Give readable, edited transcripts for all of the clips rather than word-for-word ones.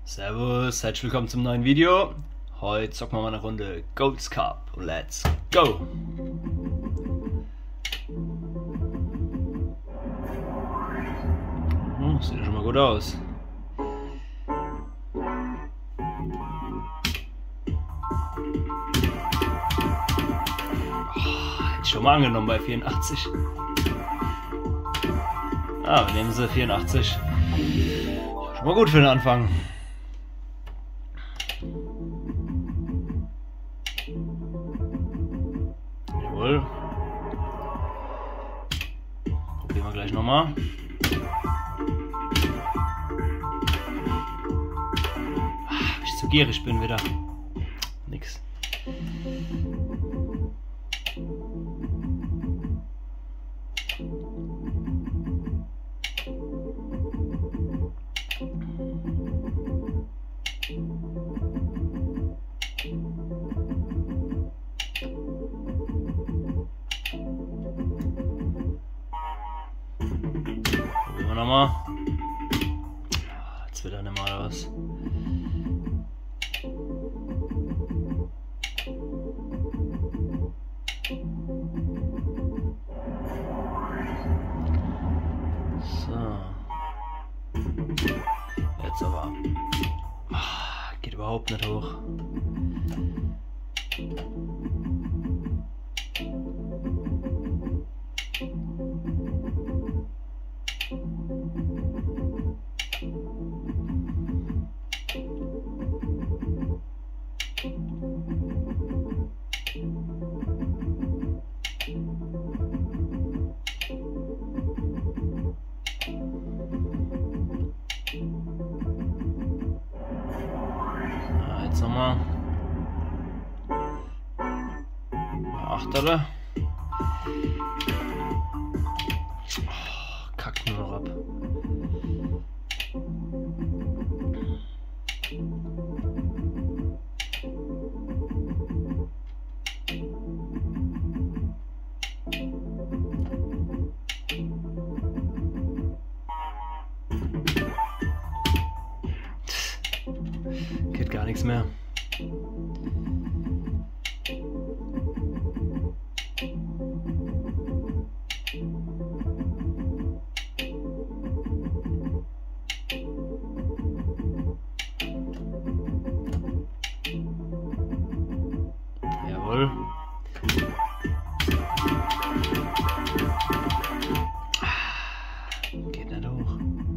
Servus, herzlich willkommen zum neuen Video. Heute zocken wir mal eine Runde Gold's Cup. Let's go! Sieht ja schon mal gut aus. Hätte ich schon mal angenommen bei 84. Wir nehmen sie 84. Schon mal gut für den Anfang. Jawohl. Probieren wir gleich nochmal. Ich zu gierig bin wieder. Nix. Probieren wir nochmal. Jetzt wird er nicht mal was. So. Jetzt aber. Geht überhaupt nicht hoch. Jetzt nochmal. Achtere. Kackt nur noch ab. Geht gar nichts mehr. Jawohl. Geht nicht hoch.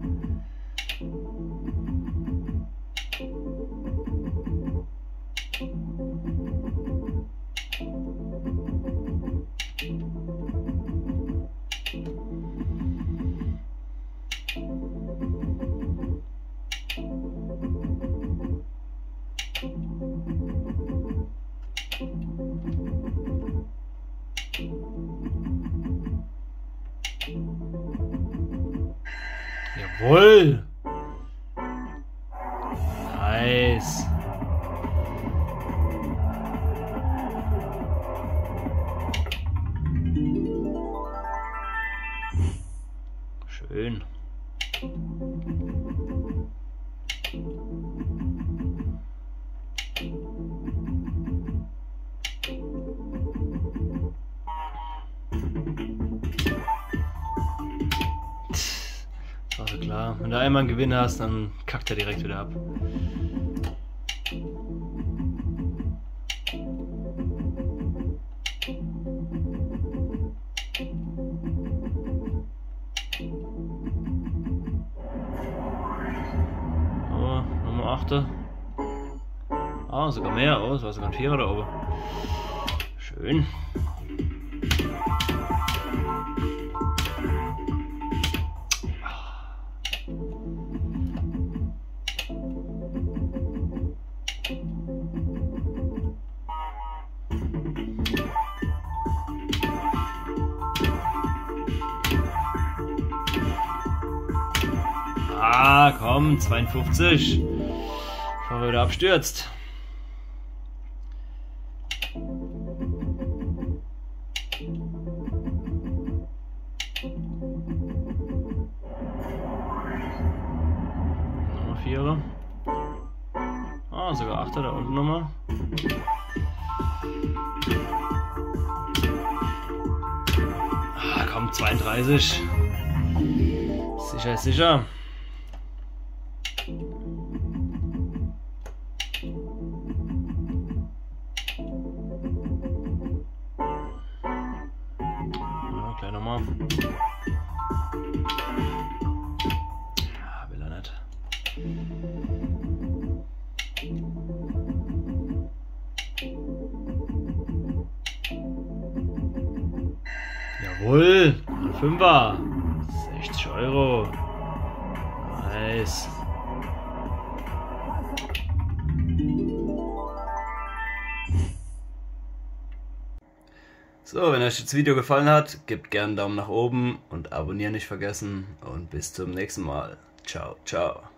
Jawohl! Nice! Schön. Also klar, wenn du einmal einen Gewinn hast, dann kackt er direkt wieder ab. Oh, Nummer 8. Sogar mehr. Oh, es war sogar ein 4er da oben. Schön. Komm, 52. Bevor er wieder abstürzt. Noch 4er. Ah, sogar 8er da unten nochmal. Ah, komm, 32. Sicher ist sicher. Ja, gleich nochmal. Ah, will er nicht. Jawohl, 5er, 60 Euro. Nice. So, wenn euch das Video gefallen hat, gebt gerne einen Daumen nach oben und abonnieren nicht vergessen und bis zum nächsten Mal. Ciao, ciao.